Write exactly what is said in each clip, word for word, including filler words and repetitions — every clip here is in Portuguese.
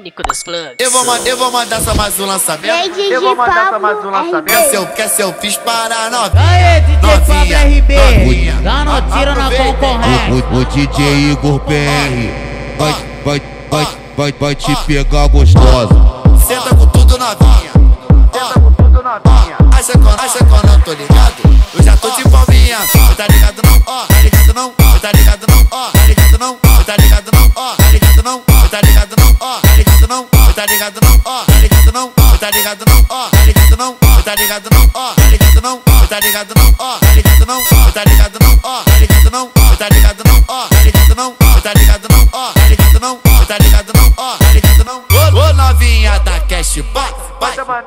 técnico dos plugs. Eu vou, eu vou mandar só mais um lançamento. Eu vou mandar só mais um lançamento. Quer se eu, quer se eu fiz para novinha. Aê, D J Pablo R B, novinha. dando tiro na concorrência. O, o D J Igor P R vai, vai, vai, vai, vai te pegar gostosa. Senta com tudo novinha. Senta com tudo novinha. Acha que acha que eu não tô ligado? Eu já tô de palminha. Tá ligado não? Ó, tá ligado não? Tá ligado não? Ó, tá ligado não? Tá ligado não? Ó, tá ligado não? Tá ligado não? Ó, tá ligado não? Tá ligado não? Ó, tá ligado não? Tá ligado não? Ó, tá ligado não? Tá ligado não? Ó, tá ligado não? Tá ligado não? Ó, tá ligado não? Tá ligado não? Ó, tá ligado não? Tá ligado não? Ó, tá ligado não? Tá ligado não? Ó, tá ligado não? Tá ligado não? Ó, tá ligado não? Ô novinha da Cash Box, vai, vai,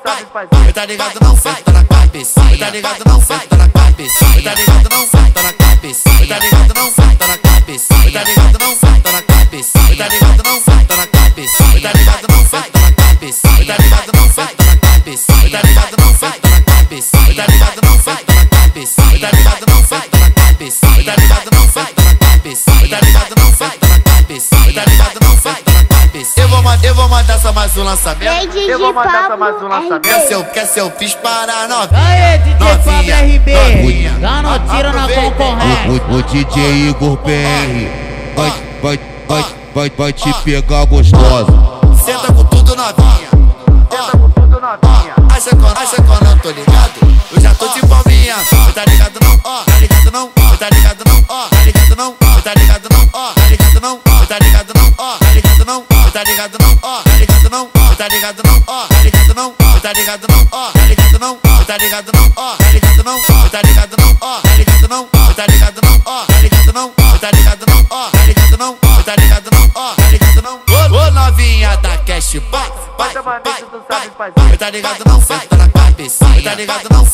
vai, tá ligado não? Senta na cabeça, tá ligado não? Senta na cabeça, tá ligado não? Senta na cabeça, tá ligado não? Senta na cabeça, tá ligado não? Senta na cabeça, tá ligado não? Senta na cabeça, tá ligado não? Senta na cabeça, tá ligado não? Senta na cabeça, tá ligado não? Senta na cabeça, tá ligado não? Senta na cabeça, tá ligado não? Senta na cabeça, tá ligado não? Senta na cabeça, tá ligado não? Senta na cabeça, tá ligado não? Senta na cabeça. Eu vou mandar, eu vou mandar só mais um lançamento. Eu vou mandar só mais um lançamento. Quer se eu, quer se eu fiz para novinha. Aê, D J Pablo R B, novinha. dando tiro na concorrência. O, o D J Igor P R vai, vai, vai, vai, vai te pegar gostosa. Senta com tudo novinha. Senta com tudo novinha. Acha que eu, acha que eu não tô ligado? Eu já tô de palminha. Tá ligado não? Ó, tá ligado não? Tá ligado não? Ó, tá ligado não? Tá ligado não? Ó, tá ligado não? Tá ligado não? Ó, tá ligado não? Tá ligado não? Ó, tá ligado não? Tá ligado não? Ó, tá ligado não? Tá ligado não? Ó, tá ligado não? Tá ligado não? Ó, tá ligado não? Tá ligado não? Ó, tá ligado não? Tá ligado não? Ó, tá ligado não? Tá ligado não? Ó, tá ligado não? Tá ligado não? Ó, tá ligado não? Ô novinha da Cash Box, vai, vai, vai, vai, tá ligado não? Senta na cabeça, tá ligado não?